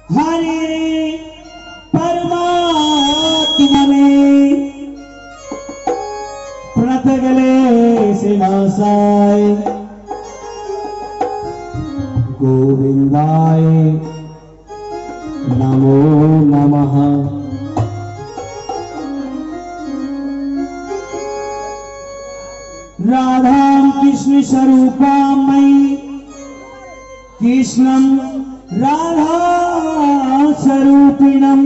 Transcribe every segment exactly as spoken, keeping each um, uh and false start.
हरि परमात्मा में प्रणत गले से नासाय गोविंदाय नमो नमः। राधा कृष्ण स्वरूपामयि कृष्णं राधा स्वरूपिणं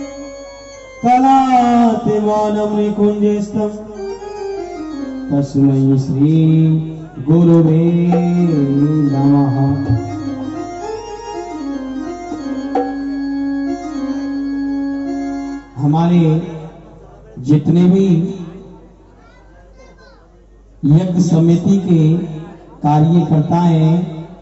कलातिमानं निकुंजस्थं तस्मै श्री गुरुवे नमः। हमारे जितने भी यज्ञ समिति के कार्यकर्ता हैं,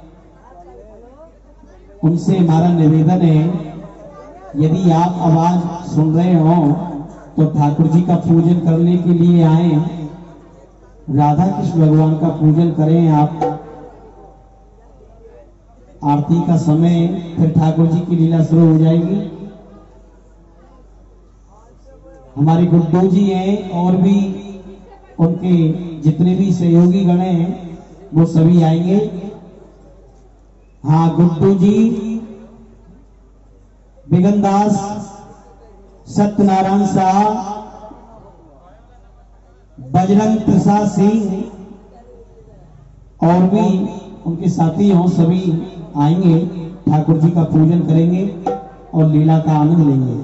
उनसे हमारा निवेदन है, यदि आप आवाज सुन रहे हो तो ठाकुर जी का पूजन करने के लिए आए, राधा कृष्ण भगवान का पूजन करें। आप आरती का समय फिर ठाकुर जी की लीला शुरू हो जाएगी। हमारे गुड्डू जी हैं और भी उनके जितने भी सहयोगी गण हैं वो सभी आएंगे। हाँ, गुड्डू जी, बिगनदास, सत्यनारायण शाह, बजरंग प्रसाद सिंह और भी उनके साथी हों, सभी आएंगे, ठाकुर जी का पूजन करेंगे और लीला का आनंद लेंगे।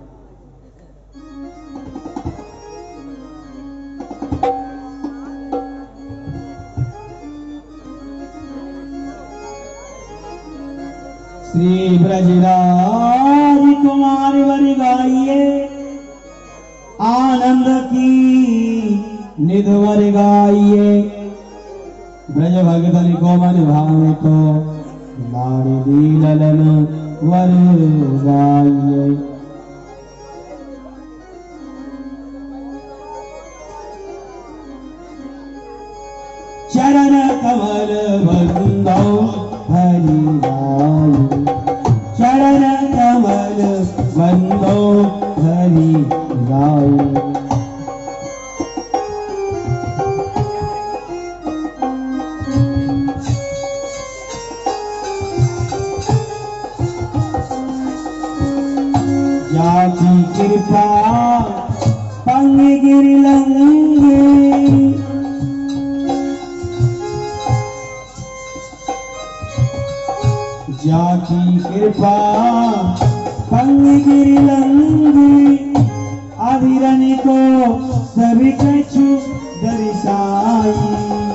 श्री ब्रजराज कुमार वर गाइए, आनंद की निधवर गाइए, ब्रज भगतन को मन भावे तो लाड़ी ललन वर गाइए। चरण कमल बंदो हरि राय, चरण कमल बंदो हरि राय। जाकी कृपा पंग गिर लंगे, जाकी कृपा पंग गिर लंगी, अभिरनि को सभी कछु दर्शाई।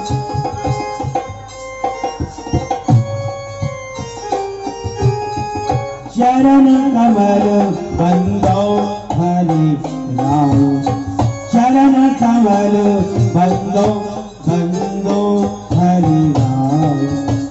चरण कमल बंदो हरि राय, चरण कमल बंदो बंदो हरि राय।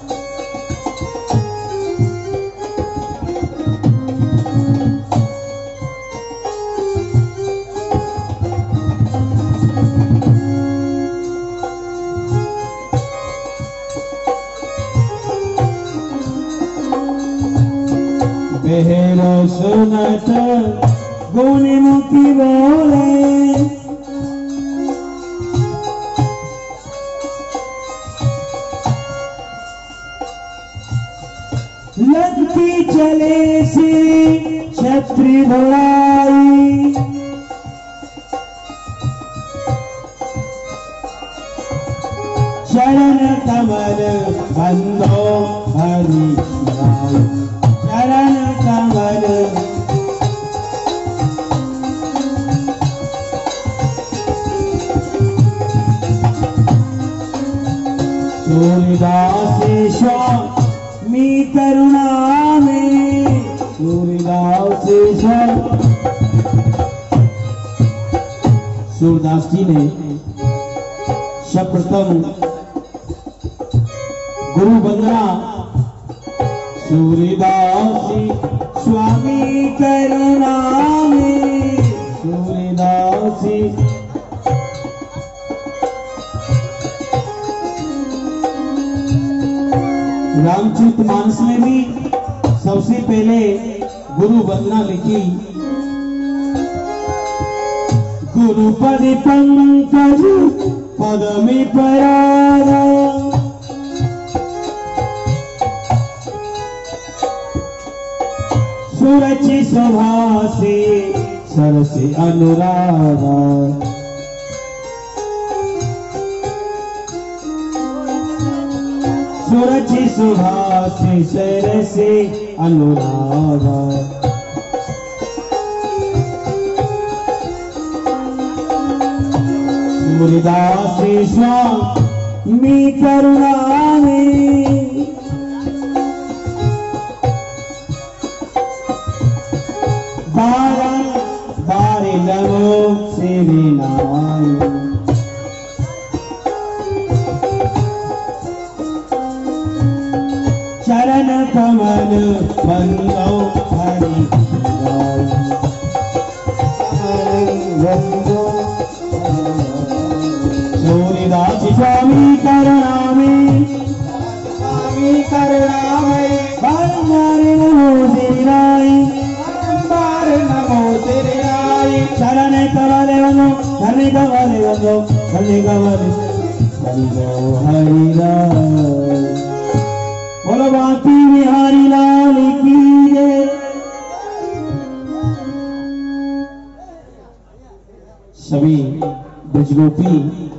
पहलो सुनत गुणमुखी बोले, लगती चले से छत्री धोलाई। चरण कमल बंदो हरि राय, चरण कमल सूरदास स्वामी करुणा में, सूरदास सूरदास जी ने सर्वप्रथम गुरु वंदना सूरदास स्वामी करुणा में, सूरदास रामचरितमानस में भी सबसे पहले गुरु वंदना लिखी। गुरुपद पंकज पदमी परारा, सुरचि शोभा से सरस अनुरागा, सुरचि शोभा से सरस अनुरागा। सूरदास स्वामी करुणावे, बारं बारे नमो सेविनाय। चरण कमल बंदो हरि सूर्यदास स्वामी करुणावे, स्वामी करुणावे, बारंबार नमो सिराय, बारंबार नमो सिराय। शरण कमल बंदो धन्य कमल बंदो धन्य कमल बंदो हरि राय। बोलो बांकी बिहारी लाल की जय। सभी ब्रजगोपी